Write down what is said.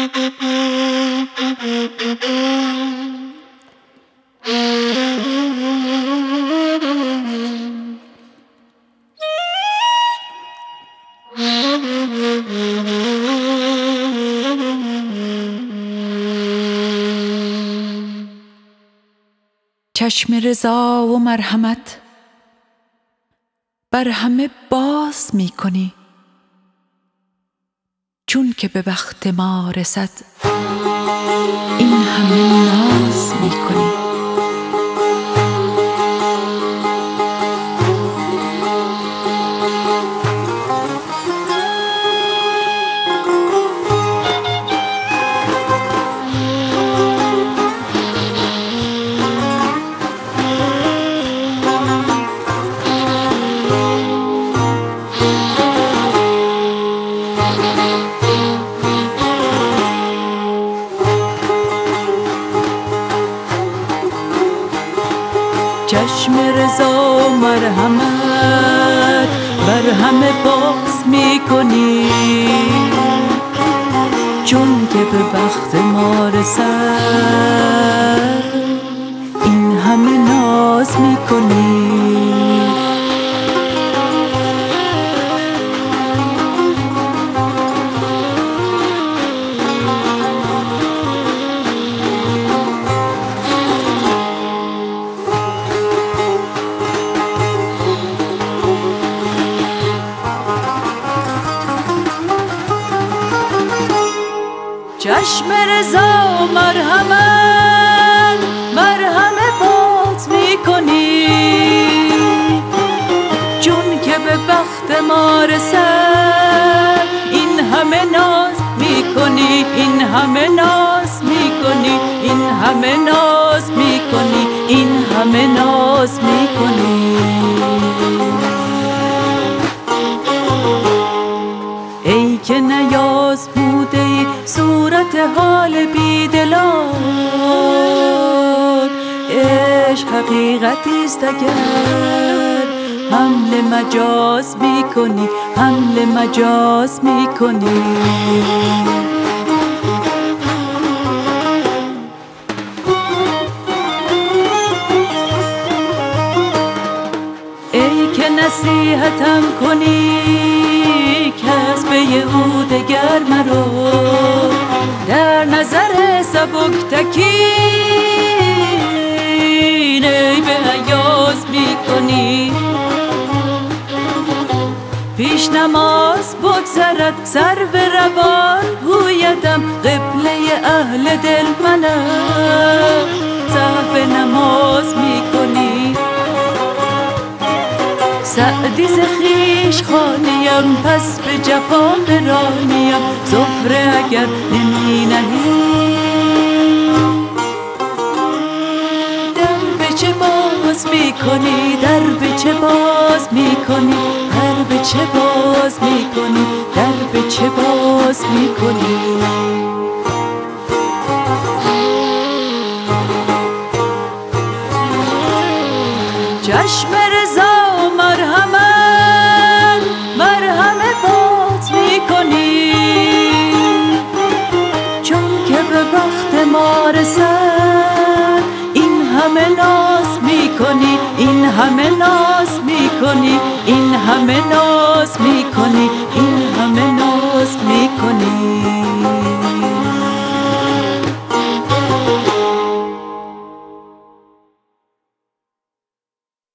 چشم رضا و مرحمت بر همه باز می کنی، چون که به وقت ما رسد این همه ناز می کنی. چشم رضا و مرحمت بر همه باز می کنی، چون که به وقت ما رسد این همه ناز می کنی. چشم رضا و مرحمت بر همه باز می کنی، چون که به وقت ما رسد این همه ناز می کنی، این همه ناز می کنی، این همه ناز می کنی، این همه ناز می کنی. ای که نیاز بوده ای صورت حال بیدلان، عشق حقیقتیست اگر حمل مجاز می کنی، حمل مجاز می کنی. ای که نصیحتم کنی کس به او دگر مرو، در نظر سبک تکین ای به ایاز می کنی. پیش نماز بگذرد سر به روان گویدم قبله اهل دل منم، سهو نماز می کنی. سعدی ز خویش خالیم پس به جفا برانیم، سفره اگر نمی نهی در به چه باز می کنی، در به چه باز می کنی، در به چه باز می کنی، در به چه باز می کنی. چشم رضا و مرحمت بر همه باز می کنی، چون که به وقت ما رسد این همه ناز می کنی، این همه ناز می کنی، این همه ناز می کنی، این همه ناز می کنی.